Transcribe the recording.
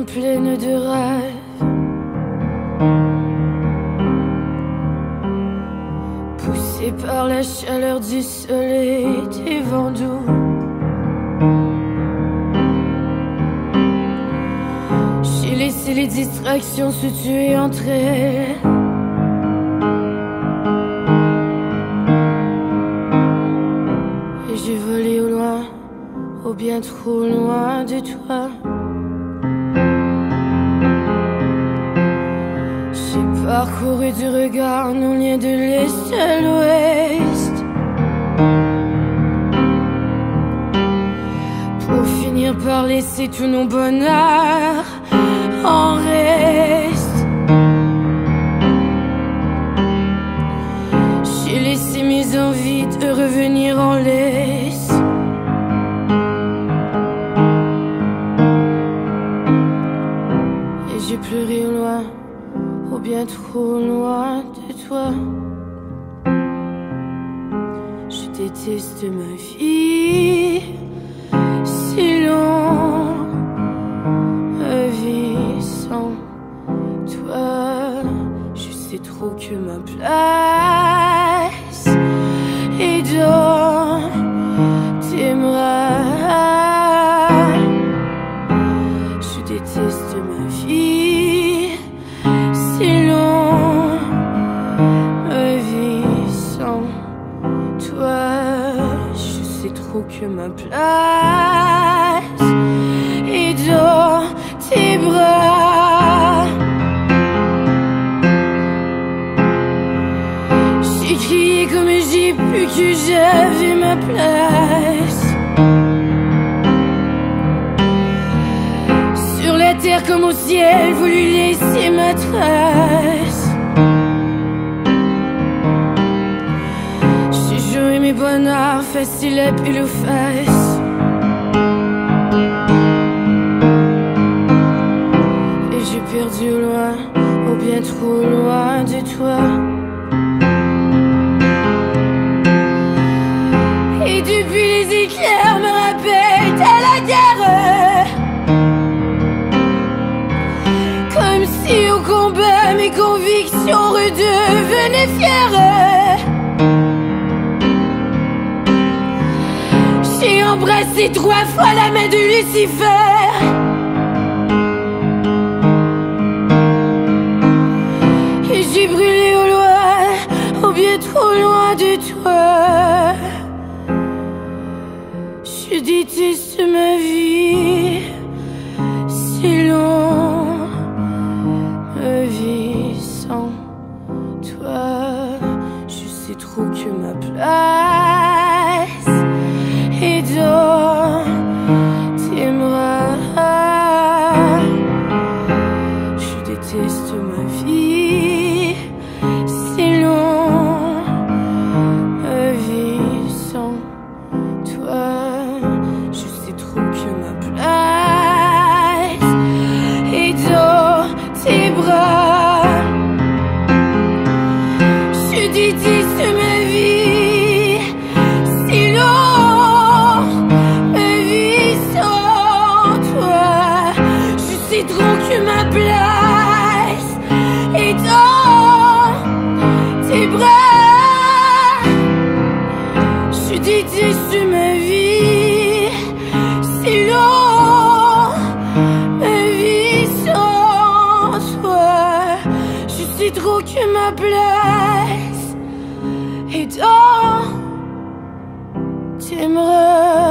mains pleines de rêves, poussé par la chaleur du soleil et des vents doux. J'ai laissé les distractions se tuer entre elles. Et j'ai volé au loin, au bien trop loin de toi. J'ai parcouru du regard nos liens de l'est à l'ouest, pour finir par laisser tous nos bonheurs en reste. J'ai laissé mes envies de revenir en laisse. Et j'ai pleuré au loin, au bien trop loin de toi. Je déteste ma vie, si long, ma vie sans toi. Je sais trop que ma place est dans tes bras. Je déteste ma vie, si long, ma vie sans toi. Je sais trop que ma place est dans tes bras. J'ai crié comme j'ai pu que j'avais ma place sur la terre comme au ciel, voulu laisser ma trace. J'ai joué mes bonheurs faciles à pile ou face, et j'ai perdu au loin, au bien trop loin de toi. Et depuis les éclairs me rappellent à la guerre, comme si au combat mes convictions redevenaient fières. J'ai embrassé 3 fois la main de Lucifer, et j'ai brûlé au loin, au bien trop loin de toi. Je déteste ma vie, si long, ma vie sans toi. Je sais trop que ma place est dans tes bras. Je déteste ma vie, si long, ma vie sans toi. Je sais trop que ma place est dans tes bras. Je déteste ma vie, si long, ma vie sans toi. Je sais trop que ma place est dans tes bras. Je déteste ma vie, si long, ma vie sans toi. Je sais trop que ma place est dans tes bras.